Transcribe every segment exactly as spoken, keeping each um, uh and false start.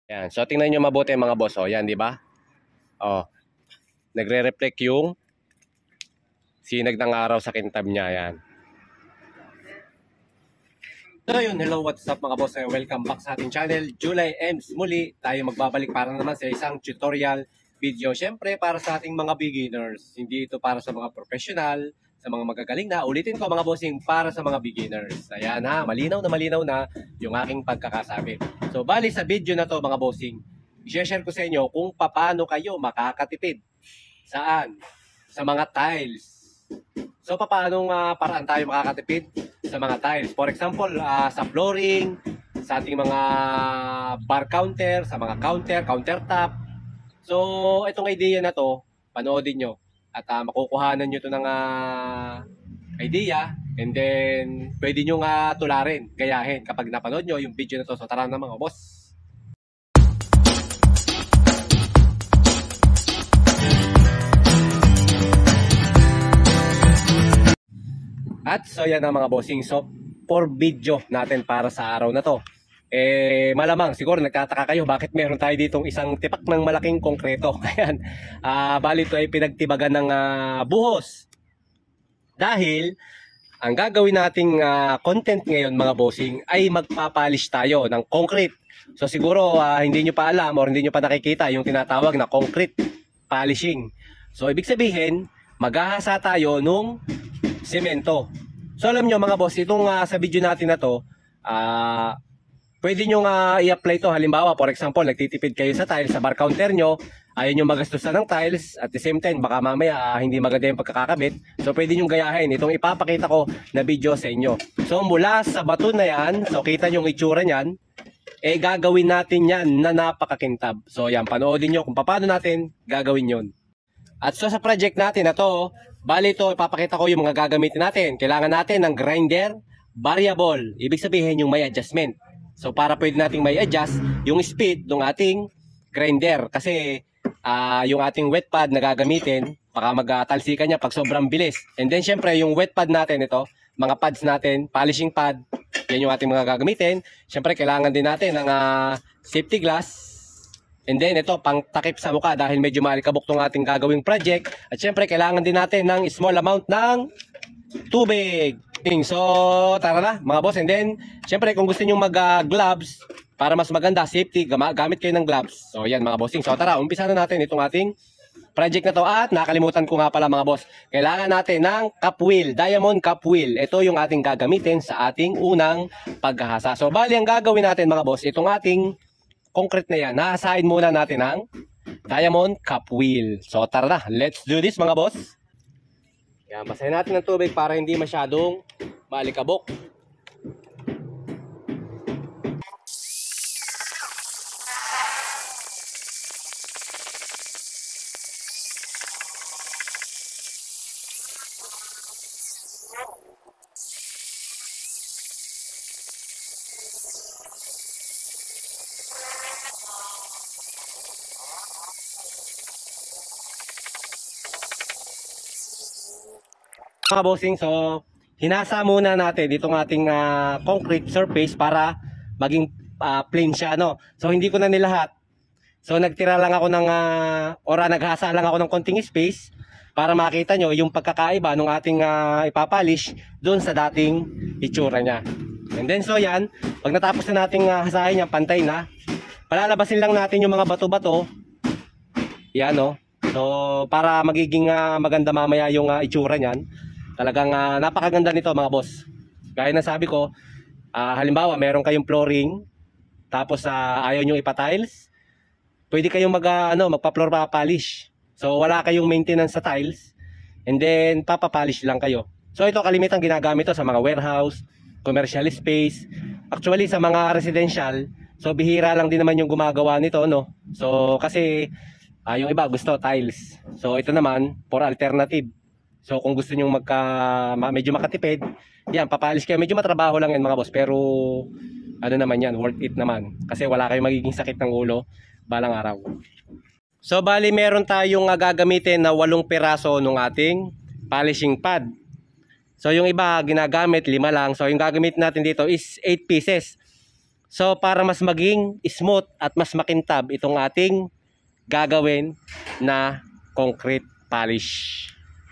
Yan. So tingnan niyo mabuti mga boss, oh. Yan, di ba? Oh. Nagre-reflect yung sinag ng araw sa kintab niya, yan. So yun, hello, what's up mga boss? Welcome back sa ating channel, July Ems. Muli, tayo magbabalik para naman sa isang tutorial video. Siyempre, para sa ating mga beginners. Hindi ito para sa mga professional, sa mga magagaling na. Ulitin ko mga bossing, para sa mga beginners. Ayan ha, malinaw na malinaw na yung aking pagkakasabi. So, bali sa video na to mga bossing, i-share ko sa inyo kung paano kayo makakatipid. Saan? Sa mga tiles. So, paano uh, paraan tayo makakatipid sa mga tiles? For example, uh, sa flooring, sa ating mga bar counter, sa mga counter, countertop. So, itong idea na to, panoodin nyo. At uh, makukuhanan nyo to ng uh, idea. And then, pwede nyo nga tularin, gayahin kapag napanood nyo yung video na to. So, tara na mga boss. At so yan ang mga bossing. So for video natin para sa araw na to, eh malamang siguro nagtataka kayo bakit meron tayo ditong isang tipak ng malaking konkreto. Ayan, uh, bali ito ay pinagtibagan ng uh, buhos. Dahil ang gagawin nating uh, content ngayon mga bossing ay magpapolish tayo ng concrete. So siguro uh, hindi nyo pa alam or hindi nyo pa nakikita yung tinatawag na concrete polishing. So ibig sabihin maghahasa tayo nung semento. So alam nyo mga boss, itong uh, sa video natin na to, uh, pwede nyo uh, i-apply to. Halimbawa, for example, nagtitipid kayo sa tiles, sa bar counter nyo, ayaw nyo magastusan ng tiles, at the same time, baka mamaya uh, hindi maganda yung pagkakakabit. So pwede nyo gayahin itong ipapakita ko na video sa inyo. So mula sa bato na yan, so kita nyo yung itsura nyan, eh gagawin natin yan na napakakintab. So yan, panoodin nyo kung paano natin gagawin yon. At so sa project natin na to, bali ito, ipapakita ko yung mga gagamitin natin. Kailangan natin ng grinder variable. Ibig sabihin yung may adjustment. So para pwede nating may adjust yung speed ng ating grinder. Kasi uh, yung ating wet pad na gagamitin, baka magtalsikan niya pag sobrang bilis. And then syempre yung wet pad natin ito, mga pads natin, polishing pad, yan yung ating mga gagamitin. Syempre kailangan din natin ng uh, safety glass. And then ito, pang takip sa mukha dahil medyo malikabok itong ating gagawing project. At syempre, kailangan din natin ng small amount ng tubig. So, tara na mga boss. And then, syempre, kung gusto nyo mag-gloves, uh, para mas maganda, safety, gamit kayo ng gloves. So, yan mga bossing. So, tara, umpisa na natin itong ating project na to. At nakalimutan ko nga pala mga boss, kailangan natin ng cup wheel, diamond cup wheel. Ito yung ating gagamitin sa ating unang paghahasa. So, bali ang gagawin natin mga boss, itong ating concrete na yan, nahasain muna natin ang diamond cup wheel. So tara na, let's do this mga boss. Yan, basahin natin ng tubig para hindi masyadong malikabok. Mga bossing, so hinasa muna natin itong ating uh, concrete surface para maging uh, plain siya, no? So hindi ko na nilahat. So nagtira lang ako ng uh, ora naghasa lang ako ng konting space para makita nyo yung pagkakaiba ng ating uh, ipapolish doon sa dating itsura niya. And then so yan, pag natapos na nating uh, hasahin niya, pantay na, palalabasin lang natin yung mga bato-bato. Yan, no? So para magiging uh, maganda mamaya yung uh, itsura niyan. Talagang uh, napakaganda nito mga boss. Gaya na sabi ko, uh, halimbawa meron kayong flooring, tapos uh, ayaw nyo ipa-tiles, pwede kayong mag, uh, ano, magpa-floor pa-polish. So wala kayong maintenance sa tiles, and then papapolish lang kayo. So ito kalimitan ginagamit to sa mga warehouse, commercial space, actually sa mga residential. So bihira lang din naman yung gumagawa nito, no? So kasi uh, yung iba gusto tiles. So ito naman for alternative. So kung gusto nyo magka, medyo makatipid, yan, papalis kayo. Medyo matrabaho lang yan mga boss, pero ano naman yan, worth it naman. Kasi wala kayong magiging sakit ng ulo balang araw. So bali meron tayong uh, gagamitin na walong piraso ng ating polishing pad. So yung iba ginagamit lima lang. So yung gagamitin natin dito is eight pieces. So para mas maging smooth at mas makintab itong ating gagawin na concrete polish.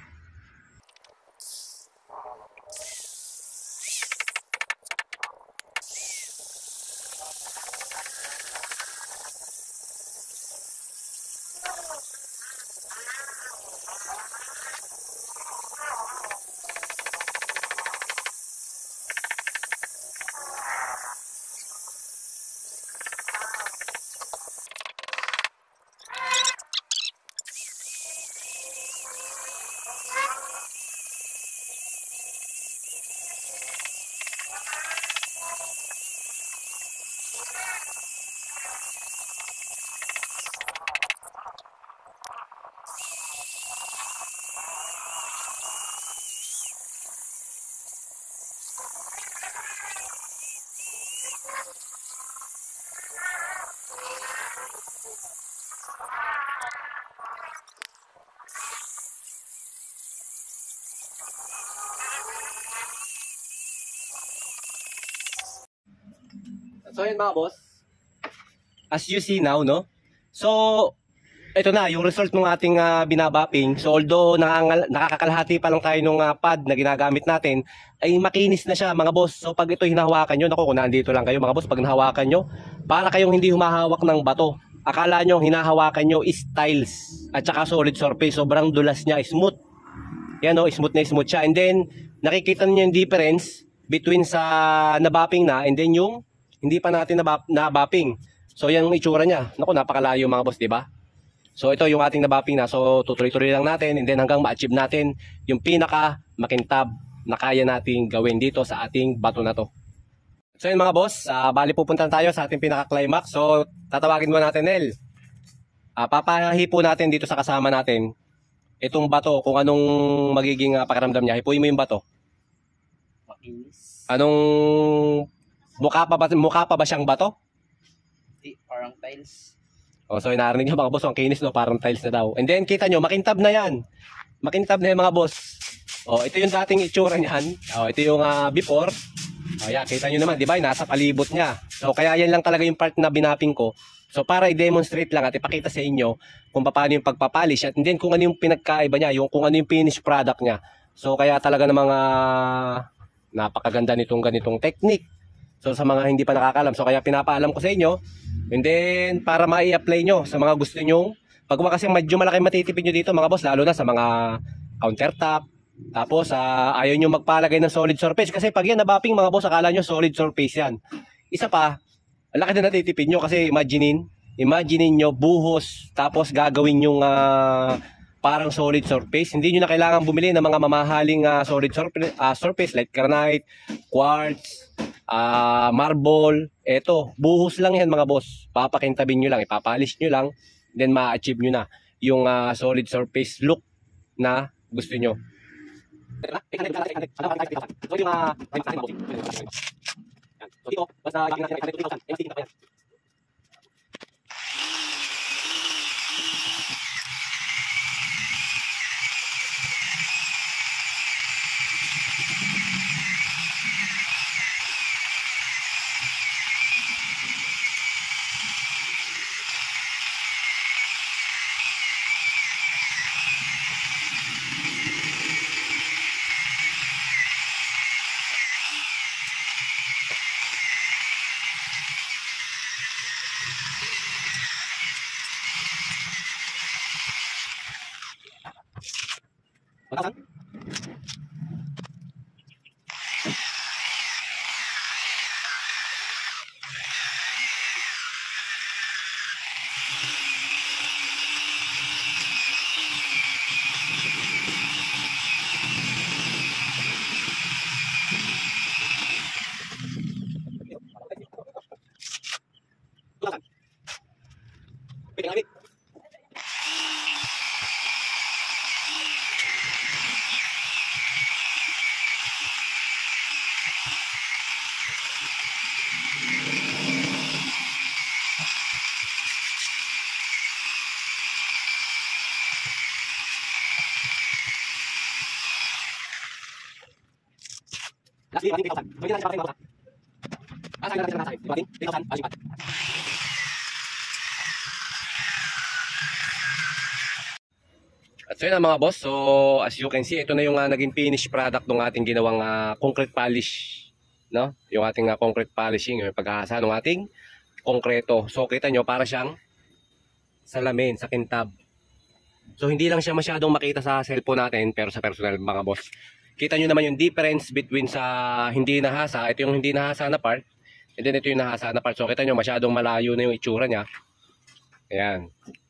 So yun mga boss, as you see now, no? So, ito na, yung result ng ating uh, binabapping. So although nakangal, nakakakalahati pa lang tayo ng uh, pad na ginagamit natin, ay makinis na siya mga boss. So pag ito hinahawakan nyo, naku kung nandito lang kayo mga boss, pag hinahawakan nyo, para kayong hindi humahawak ng bato. Akala nyo hinahawakan nyo is tiles at saka solid surface. Sobrang dulas niya, smooth. Yan o, smooth na smooth siya. And then, nakikita niyo yung difference between sa nabapping na and then yung hindi pa natin nabapping. So yan yung itsura niya. Naku, napakalayo mga boss, di ba? So ito yung ating nabapping na. So tutuloy-tuloy lang natin and then hanggang ma-achieve natin yung pinaka makintab na kaya nating gawin dito sa ating bato na to. So yun mga boss, uh, bali pupunta tayo sa ating pinaka-climax. So tatawagin mo natin Nel. Uh, papahipo natin dito sa kasama natin itong bato kung anong magiging uh, pakiramdam niya. Hipuin mo yung bato. Anong mukha pa ba, mukha pa ba siyang bato? Di, parang tiles. Oh, so inarinig nyo mga boss, ang kinis no, parang tiles na daw. And then kita nyo, makintab na yan. Makintab na yan mga boss. Oh, ito yung dating itsura niyan. Oh, ito yung uh, before. Oh, yeah, kita nyo naman, di ba? Nasa palibot niya. So kaya yan lang talaga yung part na binapping ko. So para i-demonstrate lang at ipakita sa inyo kung paano yung pagpapolish at then kung ano yung pinagkaiba niya, yung kung ano yung finished product niya. So kaya talaga ng mga napakaganda nitong ganitong technique. So sa mga hindi pa nakakalam, so kaya pinapaalam ko sa inyo. And then para mai-apply nyo sa mga gusto nyo, pag kasi medyo malaki matitipid nyo dito mga boss, lalo na sa mga countertop. Tapos uh, ayaw nyo magpalagay ng solid surface kasi pag yan nabapping mga boss, akala nyo solid surface yan. Isa pa, laki na natitipid nyo kasi imaginein, imaginein nyo buhos tapos gagawin yung uh, parang solid surface. Hindi nyo na kailangan bumili ng mga mamahaling uh, solid surface, uh, surface like granite, quartz, uh, marble. Eto, buhos lang yan mga boss. Papakintabin nyo lang, ipapolish nyo lang, then ma-achieve nyo na yung uh, solid surface look na gusto nyo. So yung uh, so dito, basta yung natin two thousand, M C na pa yan. Patasan. Pinagamit. Last year, three thousand. So, hindi na natin papakita yung bato. Asa? At so yun na mga boss, so as you can see, ito na yung uh, naging finished product ng ating ginawang uh, concrete polish, no? Yung ating uh, concrete polishing, yung pag-aasa ng ating konkreto. So kita nyo, para siyang salamin sa kintab. So hindi lang siya masyadong makita sa cellphone natin, pero sa personal mga boss, kita nyo naman yung difference between sa hindi nahasa, ito yung hindi nahasa na part, and then ito yung nahasa na part. So kita nyo, masyadong malayo na yung itsura niya. Ayan.